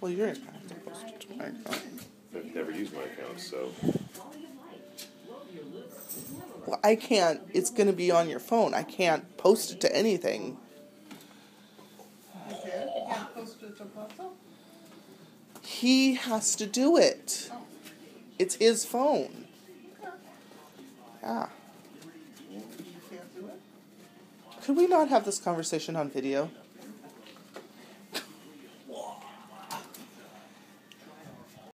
Well, you're going to have to post it to my account. I've never used my account, so... Well, I can't. It's going to be on your phone. I can't post it to anything. You can't post it to Papa? He has to do it. Oh. It's his phone. Yeah. You can't do it? Could we not have this conversation on video?